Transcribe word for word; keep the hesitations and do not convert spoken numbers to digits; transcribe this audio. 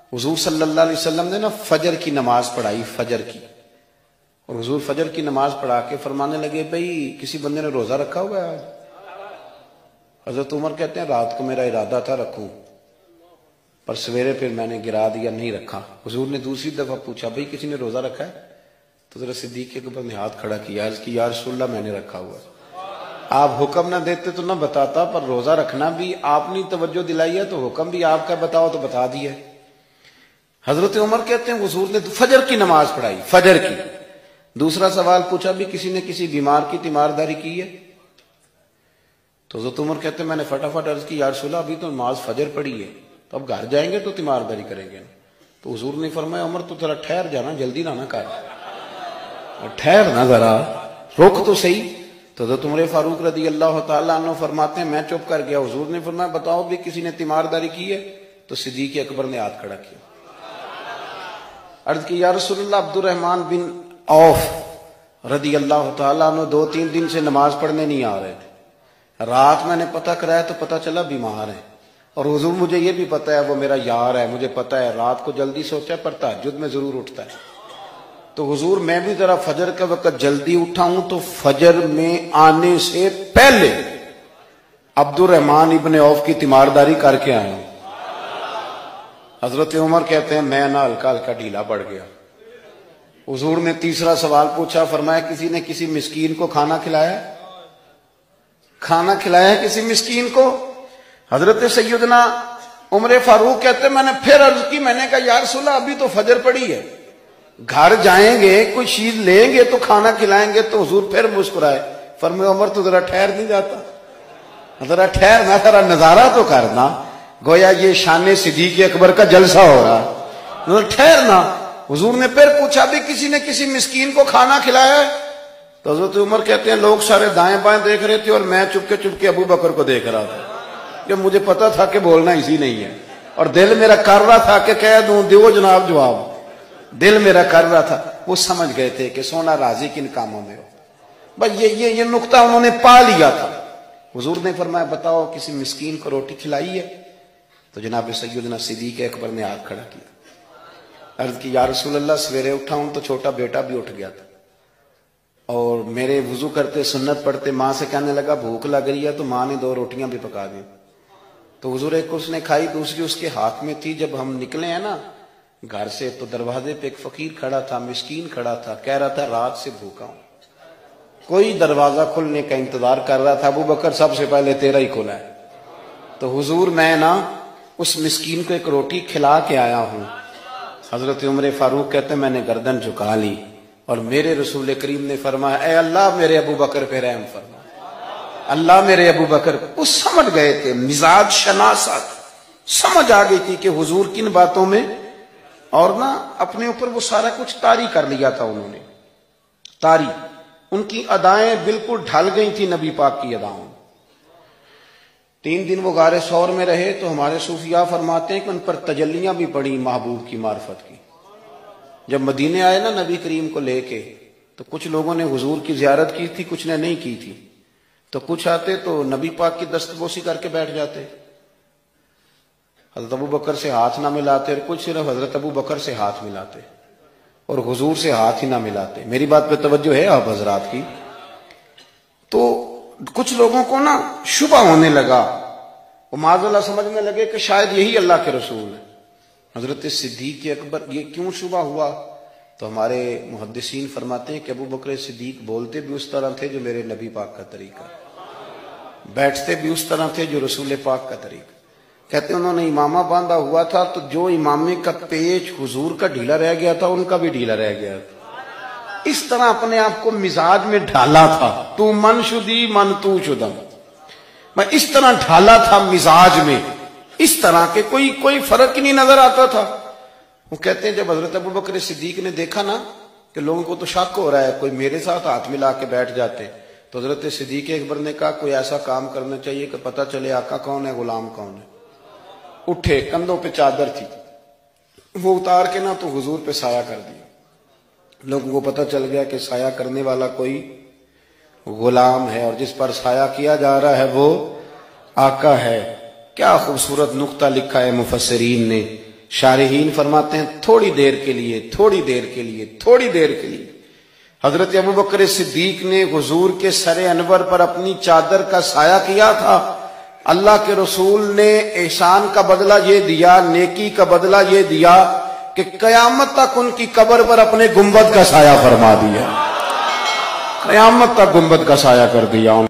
حضور صلی اللہ علیہ وسلم نے نا فجر کی نماز پڑھائی، فجر کی، اور حضور فجر کی نماز پڑھا کے فرمانے لگے بھئی کسی بندے نے روزہ رکھا ہوا ہے آج؟ حضرت عمر کہتے ہیں رات کو میرا ارادہ تھا رکھوں، پر سویرے پھر میں نے گرا دیا، نہیں رکھا۔ حضور نے دوسری دفعہ پوچھا بھئی کسی نے روزہ رکھا ہے؟ تو ذرا صدیق کے اوپر نے ہاتھ کھڑا کیا، عرض کی یا رسول اللہ میں نے رکھا ہوا ہے۔ آپ حکم نہ دیتے تو نہ بتاتا، پر روزہ رکھنا بھی آپ نے توجہ دلائی ہے تو حکم بھی آپ کا بتاؤ تو بتا دیا۔ حضرت عمر کہتے ہیں حضور نے فجر کی نماز پڑھائی، فجر کی۔ دوسرا سوال پوچھا بھی کسی نے کسی بیمار کی تیمارداری کی ہے؟ تو حضرت عمر کہتے ہیں میں نے فٹافٹ عرض کی یا رسول اللہ ابھی تو نماز فجر پڑھی ہے، تو اب گھر جائیں گے تو تیمارداری کریں گے۔ تو حضور نے فرمایا عمر تو ذرا ٹھہر جانا، جلدی نہ نہ کر، ٹھہر نہ ذرا، روک تو صحیح۔ تو حضرت عمر فاروق رضی اللہ تعالیٰ عنہ فرماتے ہیں میں چپ کر گیا، حضور نے فرمایا بتاؤ بھی کسی نے تیمارداری کی ہے؟ تو صدیق اکبر نے ہاتھ کھڑا کیا، عرض کی یا رسول اللہ عبد الرحمن بن عوف رضی اللہ تعالیٰ عنہ دو تین دن سے نماز پڑھنے نہیں آ رہے تھے، رات میں نے پتہ کرایا تو پتہ چلا بیمار ہے، اور حضور مجھے یہ بھی پتہ ہے وہ میرا یار ہے، مجھے پتہ ہے رات کو جلدی سوتا ہے پر تہجد میں ضرور اٹھتا ہے، تو حضور میں بھی ذرا فجر کے وقت جلدی اٹھا ہوں تو فجر میں آنے سے پہلے عبد الرحمن ابن عوف کی تیمارداری کر کے آیا ہوں۔ حضرت عمر کہتے ہیں میں نہ ہلکا ہلکا ڈھیلا پڑ گیا۔ حضور نے تیسرا سوال پوچھا، فرمایا کسی نے کسی مسکین کو کھانا کھلایا؟ کھانا کھلایا ہے کسی مسکین کو؟ حضرت سیدنا عمر فاروق کہتے ہیں میں نے پھر عرض کی، میں نے کہا یا رسول اللہ ابھی تو فجر پڑی ہے، گھر جائیں گے کوئی چیز لیں گے تو کھانا کھلائیں گے۔ تو حضور پھر مسکرائے، فرمایا عمر تو ذرا ٹھہر نہیں جاتا، ذرا ٹھہر نہ، ذرا نظارہ تو کرنا، گویا یہ شان صدیق اکبر کا جلسہ ہو رہا، ٹھہرنا۔ حضور نے پھر پوچھا بھی کسی نے کسی مسکین کو کھانا کھلایا ہے؟ تو حضرت عمر کہتے ہیں لوگ سارے دائیں بائیں دیکھ رہے تھے اور میں چپ کے چپ کے ابو بکر کو دیکھ رہا تھا، کہ مجھے پتا تھا کہ بولنا اسی نہیں ہے، اور دل میرا کر رہا تھا کہ کہہ دوں دیو جناب جواب، دل میرا کر رہا تھا۔ وہ سمجھ گئے تھے کہ سونا راضی کن کاموں میں ہو، بس یہ یہ یہ نقطہ انہوں نے پا لیا تھا۔ حضور نے فرمایا بتاؤ کسی مسکین کو روٹی کھلائی ہے؟ تو جناب سیدنا صدیق اکبر نے ہاتھ کھڑا کیا، عرض کی یا رسول اللہ سویرے اٹھا ہوں تو چھوٹا بیٹا بھی اٹھ گیا تھا، اور میرے وضو کرتے سنت پڑھتے ماں سے کہنے لگا بھوک لگ رہی ہے، تو ماں نے دو روٹیاں بھی پکا دی، تو حضور ایک اس نے کھائی دوسری اس کے ہاتھ میں تھی۔ جب ہم نکلے ہیں نا گھر سے تو دروازے پہ ایک فقیر کھڑا تھا، مسکین کھڑا تھا، کہہ رہا تھا رات سے بھوکا ہوں، کوئی دروازہ کھلنے کا انتظار کر رہا تھا، ابو بکر سب سے پہلے تیرا ہی کھلا ہے۔ تو حضور میں نا اس مسکین کو ایک روٹی کھلا کے آیا ہوں۔ حضرت عمر فاروق کہتے ہیں میں نے گردن جھکا لی، اور میرے رسول کریم نے فرمایا اے اللہ میرے ابو بکر پہ رحم فرما، اللہ میرے ابو بکر۔ وہ سمجھ گئے تھے، مزاج شناست سمجھ آ گئی تھی کہ حضور کن باتوں میں، اور نا اپنے اوپر وہ سارا کچھ طاری کر لیا تھا انہوں نے، طاری، ان کی ادائیں بالکل ڈھل گئی تھی نبی پاک کی اداؤں۔ تین دن وہ غار ثور میں رہے تو ہمارے صوفیاء فرماتے ہیں کہ ان پر تجلیاں بھی پڑی محبوب کی معرفت کی۔ جب مدینے آئے نا نبی کریم کو لے کے، تو کچھ لوگوں نے حضور کی زیارت کی تھی، کچھ نے نہیں کی تھی، تو کچھ آتے تو نبی پاک کی دستبوسی کر کے بیٹھ جاتے، حضرت ابو بکر سے ہاتھ نہ ملاتے، اور کچھ صرف حضرت ابو بکر سے ہاتھ ملاتے اور حضور سے ہاتھ ہی نہ ملاتے۔ میری بات پہ توجہ ہے آپ حضرات کی؟ تو کچھ لوگوں کو نا شبہ ہونے لگا، وہ معاذ اللہ سمجھنے لگے کہ شاید یہی اللہ کے رسول ہے۔ حضرت صدیق اکبر یہ کیوں شبہ ہوا؟ تو ہمارے محدثین فرماتے ہیں کہ ابو بکر صدیق بولتے بھی اس طرح تھے جو میرے نبی پاک کا طریقہ، بیٹھتے بھی اس طرح تھے جو رسول پاک کا طریقہ۔ کہتے ہیں انہوں نے امامہ باندھا ہوا تھا تو جو امامے کا پیچ حضور کا ڈھیلا رہ گیا تھا ان کا بھی ڈھیلا رہ گیا تھا، اس طرح اپنے آپ کو مزاج میں ڈھالا تھا، تو من شدی من تو شدم، میں اس طرح ڈھالا تھا مزاج میں، اس طرح کے کوئی کوئی فرق ہی نہیں نظر آتا تھا۔ وہ کہتے ہیں جب حضرت ابو بکر صدیق نے دیکھا نا کہ لوگوں کو تو شک ہو رہا ہے، کوئی میرے ساتھ ہاتھ ملا کے بیٹھ جاتے، تو حضرت صدیق اکبر نے کہا کوئی ایسا کام کرنا چاہیے کہ پتہ چلے آقا کون ہے غلام کون ہے۔ اٹھے، کندھوں پہ چادر تھی، وہ اتار کے نا تو حضور پہ سایہ کر دیا، لوگوں کو پتہ چل گیا کہ سایہ کرنے والا کوئی غلام ہے، اور جس پر سایہ کیا جا رہا ہے وہ آقا ہے۔ کیا خوبصورت نقطہ لکھا ہے مفسرین نے شارحین فرماتے ہیں تھوڑی دیر کے لیے تھوڑی دیر کے لیے تھوڑی دیر کے لیے حضرت ابوبکر صدیق نے حضور کے سر انور پر اپنی چادر کا سایہ کیا تھا. اللہ کے رسول نے احسان کا بدلہ یہ دیا، نیکی کا بدلہ یہ دیا کہ قیامت تک ان کی قبر پر اپنے گنبد کا سایہ فرما دیا، قیامت تک گنبد کا سایہ کر دیا.